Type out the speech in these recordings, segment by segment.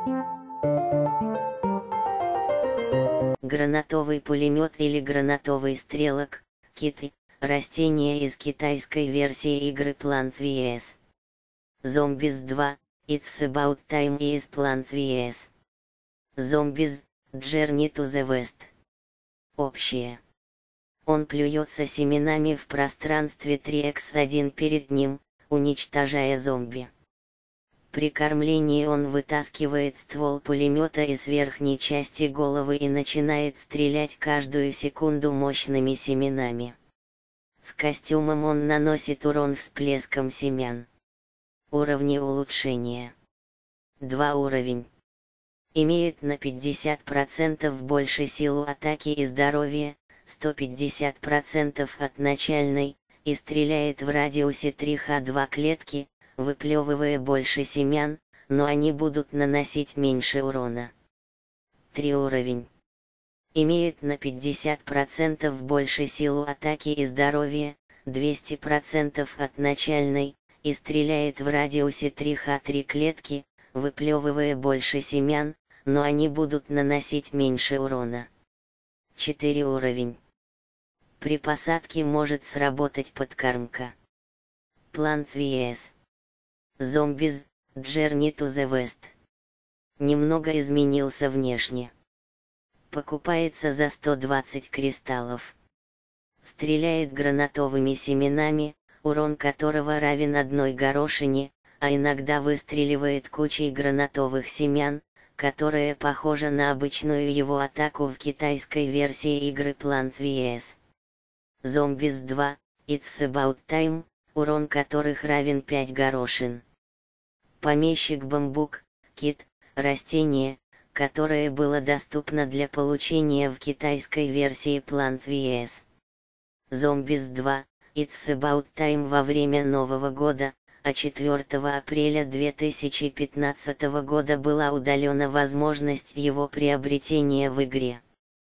Гранатовый пулемет или гранатовый стрелок, кит, растение из китайской версии игры Plants vs. Zombies 2, It's About Time из Plants vs. Zombies, Journey to the West. Общее. Он плюется семенами в пространстве 3х1 перед ним, уничтожая зомби. При кормлении он вытаскивает ствол пулемета из верхней части головы и начинает стрелять каждую секунду мощными семенами. С костюмом он наносит урон всплеском семян. Уровни улучшения. 2 уровень. Имеет на 50% больше силу атаки и здоровья, 150% от начальной, и стреляет в радиусе 3Х2 клетки, выплевывая больше семян, но они будут наносить меньше урона. 3 уровень. Имеет на 50% больше силу атаки и здоровья, 200% от начальной, и стреляет в радиусе 3Х3 клетки, выплевывая больше семян, но они будут наносить меньше урона. 4 уровень. При посадке может сработать подкормка. Plants vs. Zombies, Journey to the West. Немного изменился внешне. Покупается за 120 кристаллов. Стреляет гранатовыми семенами, урон которого равен 1 горошине, а иногда выстреливает кучей гранатовых семян, которая похожа на обычную его атаку в китайской версии игры Plants vs. Zombies 2, It's About Time, урон которых равен 5 горошин. Помещик бамбук, кит, растение, которое было доступно для получения в китайской версии Plants vs. Zombies 2, It's About Time во время Нового года, а 4 апреля 2015 года была удалена возможность его приобретения в игре.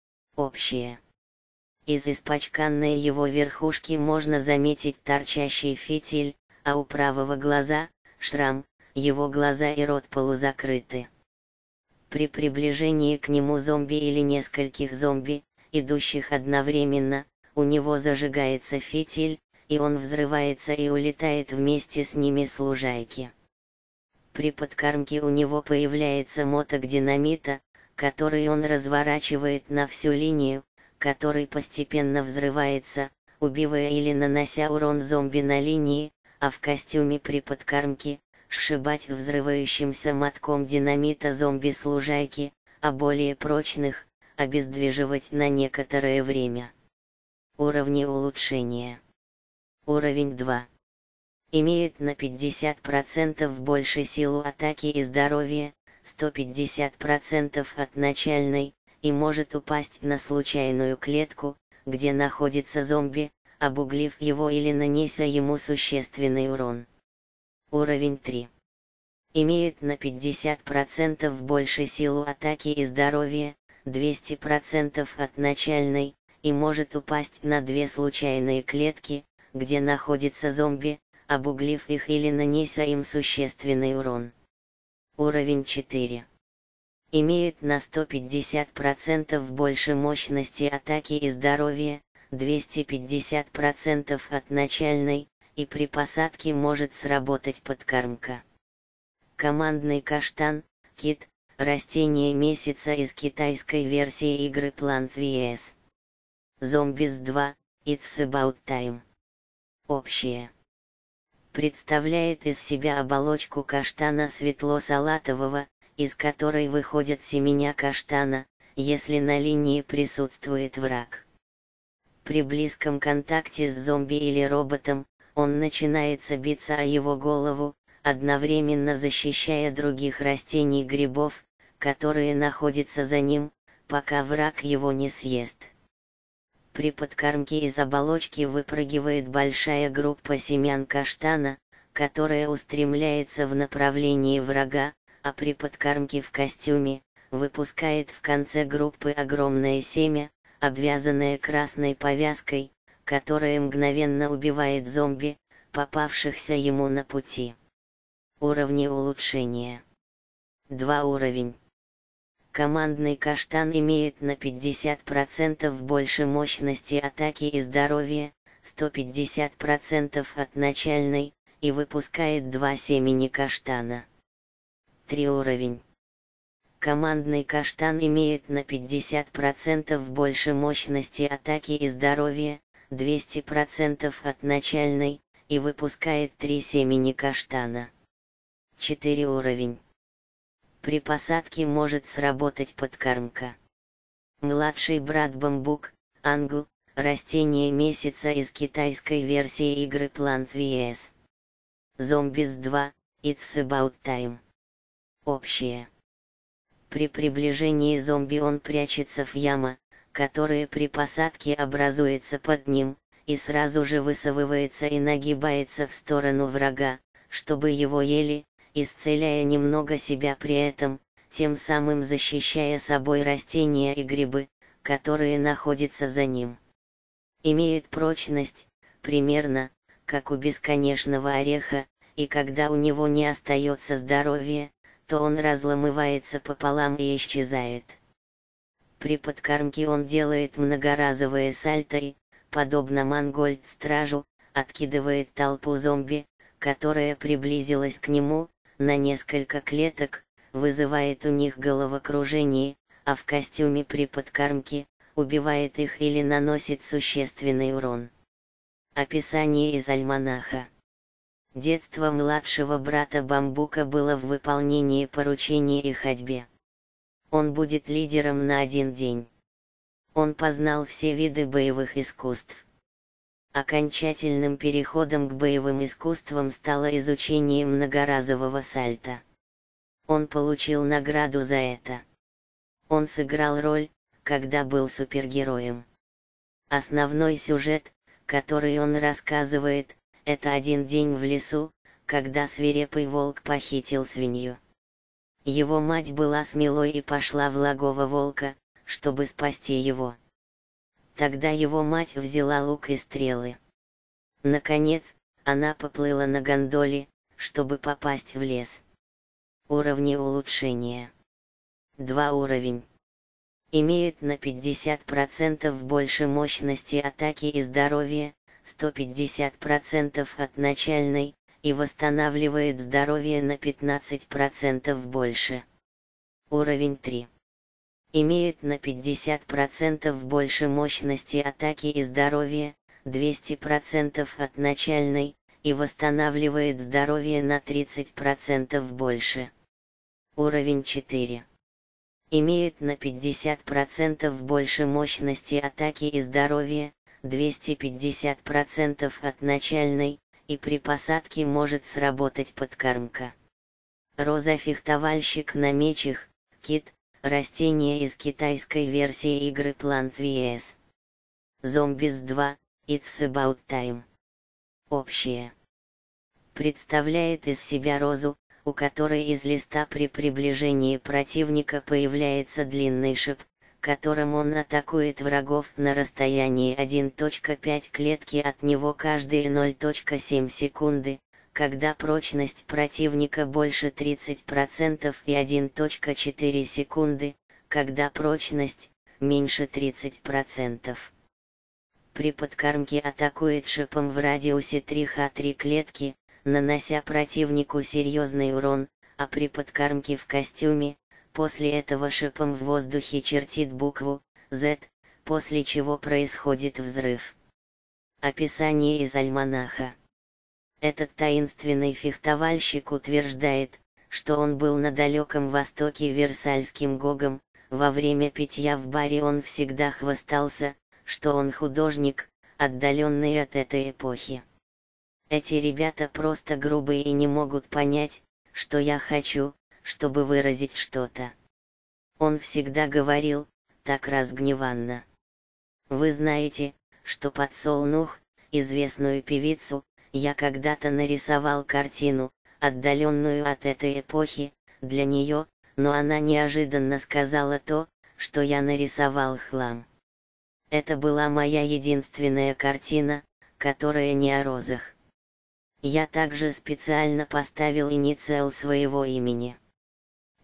Общее. Из испачканной его верхушки можно заметить торчащий фитиль, а у правого глаза – шрам, его глаза и рот полузакрыты. При приближении к нему зомби или нескольких зомби, идущих одновременно, у него зажигается фитиль, и он взрывается и улетает вместе с ними с лужайки. При подкормке у него появляется моток динамита, который он разворачивает на всю линию, который постепенно взрывается, убивая или нанося урон зомби на линии, а в костюме при подкормке – сшибать взрывающимся мотком динамита зомби с лужайки, а более прочных – обездвиживать на некоторое время. Уровни улучшения. Уровень 2. Имеет на 50% больше силу атаки и здоровья, 150% от начальной, и может упасть на случайную клетку, где находится зомби, обуглив его или нанеся ему существенный урон. Уровень 3. Имеет на 50% больше силу атаки и здоровья, 200% от начальной, и может упасть на 2 случайные клетки, где находится зомби, обуглив их или нанеся им существенный урон. Уровень 4. Имеет на 150% больше мощности атаки и здоровья, 250% от начальной, и при посадке может сработать подкормка. Командный каштан, кит, растение месяца из китайской версии игры Plants vs. Zombies 2, It's About Time. Общее. Представляет из себя оболочку каштана светло-салатового, из которой выходят семена каштана, если на линии присутствует враг. При близком контакте с зомби или роботом, он начинает биться о его голову, одновременно защищая других растений и грибов, которые находятся за ним, пока враг его не съест. При подкормке из оболочки выпрыгивает большая группа семян каштана, которая устремляется в направлении врага, а при подкормке в костюме, выпускает в конце группы огромное семя, обвязанное красной повязкой, которая мгновенно убивает зомби, попавшихся ему на пути. Уровни улучшения. 2 уровень. Командный каштан имеет на 50% больше мощности атаки и здоровья, 150% от начальной, и выпускает 2 семени каштана. 3 уровень. Командный каштан имеет на 50% больше мощности атаки и здоровья, 200% от начальной, и выпускает 3 семени каштана. 4 уровень. При посадке может сработать подкормка. Младший брат бамбук, англ, растение месяца из китайской версии игры Plant vs. Zombies 2, It's About Time. Общее. При приближении зомби он прячется в яму, которая при посадке образуется под ним, и сразу же высовывается и нагибается в сторону врага, чтобы его ели, исцеляя немного себя при этом, тем самым защищая собой растения и грибы, которые находятся за ним. Имеет прочность, примерно, как у бесконечного ореха, и когда у него не остается здоровья, то он разломывается пополам и исчезает. При подкормке он делает многоразовые сальто и, подобно Мангольд-стражу, откидывает толпу зомби, которая приблизилась к нему, на несколько клеток, вызывает у них головокружение, а в костюме при подкормке, убивает их или наносит существенный урон. Описание из альманаха. Детство младшего брата Бамбука было в выполнении поручений и ходьбе. Он будет лидером на 1 день. Он познал все виды боевых искусств. Окончательным переходом к боевым искусствам стало изучение многоразового сальто. Он получил награду за это. Он сыграл роль, когда был супергероем. Основной сюжет, который он рассказывает, это 1 день в лесу, когда свирепый волк похитил свинью. Его мать была смелой и пошла в логово волка, чтобы спасти его. Тогда его мать взяла лук и стрелы. Наконец, она поплыла на гондоле, чтобы попасть в лес. Уровни улучшения. 2 уровень. Имеет на 50% больше мощности атаки и здоровья, 150% от начальной, и восстанавливает здоровье на 15% больше. Уровень 3. Имеет на 50% больше мощности атаки и здоровья, 200% от начальной, и восстанавливает здоровье на 30% больше. Уровень 4. Имеет на 50% больше мощности атаки и здоровья, 250% от начальной, и при посадке может сработать подкормка. Роза-фехтовальщик на мечах, кит, растение из китайской версии игры Plant vs. Zombies 2, It's About Time. Общее. Представляет из себя розу, у которой из листа при приближении противника появляется длинный шип, которым он атакует врагов на расстоянии 1.5 клетки от него каждые 0.7 секунды, когда прочность противника больше 30% и 1.4 секунды, когда прочность меньше 30%. При подкормке атакует шипом в радиусе 3Х3 клетки, нанося противнику серьезный урон, а при подкормке в костюме, после этого шипом в воздухе чертит букву Z, после чего происходит взрыв. Описание из альманаха. Этот таинственный фехтовальщик утверждает, что он был на далеком востоке версальским гогом, во время питья в баре он всегда хвастался, что он художник, отдаленный от этой эпохи. Эти ребята просто грубые и не могут понять, что я хочу, чтобы выразить что-то. Он всегда говорил, так разгневанно. Вы знаете, что Подсолнух, известную певицу, я когда-то нарисовал картину, отдаленную от этой эпохи, для нее, но она неожиданно сказала то, что я нарисовал хлам. Это была моя единственная картина, которая не о розах. Я также специально поставил инициал своего имени.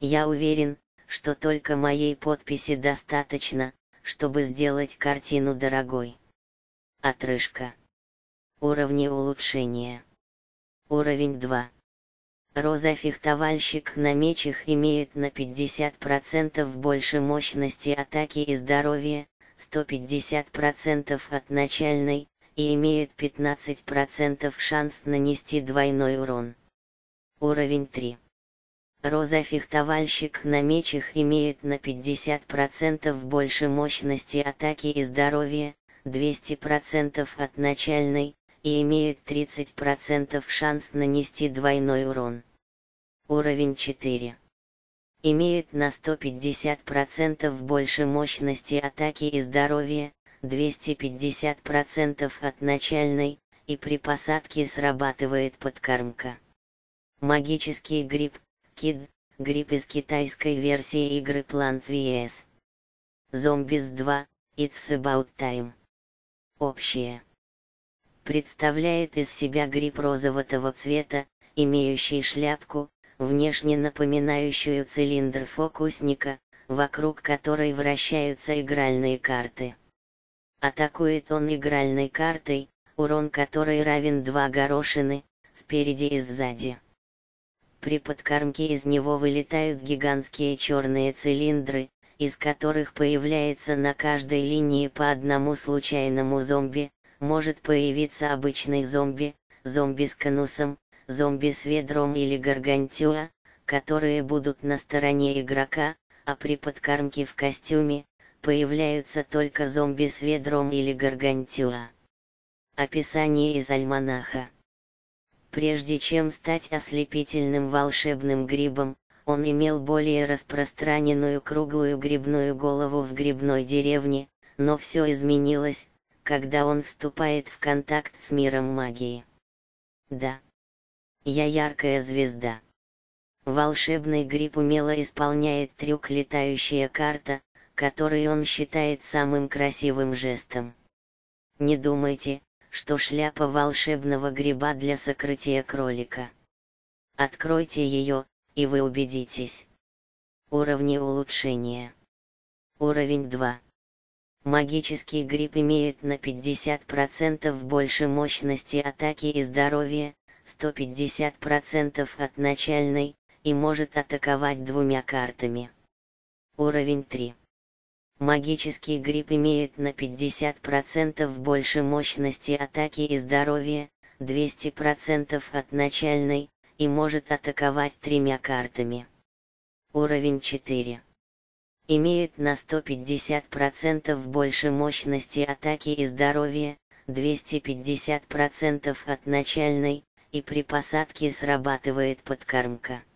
Я уверен, что только моей подписи достаточно, чтобы сделать картину дорогой. Отрыжка. Уровни улучшения. Уровень 2. Роза-фехтовальщик на мечах имеет на 50% больше мощности атаки и здоровья, 150% от начальной, и имеет 15% шанс нанести двойной урон. Уровень 3. Роза-фехтовальщик на мечах имеет на 50% больше мощности атаки и здоровья, 200% от начальной, и имеет 30% шанс нанести двойной урон. Уровень 4. Имеет на 150% больше мощности атаки и здоровья, 250% от начальной, и при посадке срабатывает подкормка. Магический гриб, KID, гриб из китайской версии игры Plants vs. Zombies 2, It's About Time. Общее. Представляет из себя гриб розового цвета, имеющий шляпку, внешне напоминающую цилиндр фокусника, вокруг которой вращаются игральные карты. Атакует он игральной картой, урон которой равен 2 горошины, спереди и сзади. При подкормке из него вылетают гигантские черные цилиндры, из которых появляется на каждой линии по одному случайному зомби. Может появиться обычный зомби, зомби с конусом, зомби с ведром или гаргантюа, которые будут на стороне игрока, а при подкормке в костюме, появляются только зомби с ведром или гаргантюа. Описание из альманаха. Прежде чем стать ослепительным волшебным грибом, он имел более распространенную круглую грибную голову в грибной деревне, но все изменилось, когда он вступает в контакт с миром магии. Да. Я яркая звезда. Волшебный гриб умело исполняет трюк «Летающая карта», который он считает самым красивым жестом. Не думайте, что шляпа волшебного гриба для сокрытия кролика. Откройте ее, и вы убедитесь. Уровни улучшения. Уровень 2. Магический гриб имеет на 50% больше мощности атаки и здоровья, 150% от начальной, и может атаковать 2 картами. Уровень 3. Магический гриб имеет на 50% больше мощности атаки и здоровья, 200% от начальной, и может атаковать 3 картами. Уровень 4. Имеет на 150% больше мощности атаки и здоровья, 250% от начальной, и при посадке срабатывает подкормка.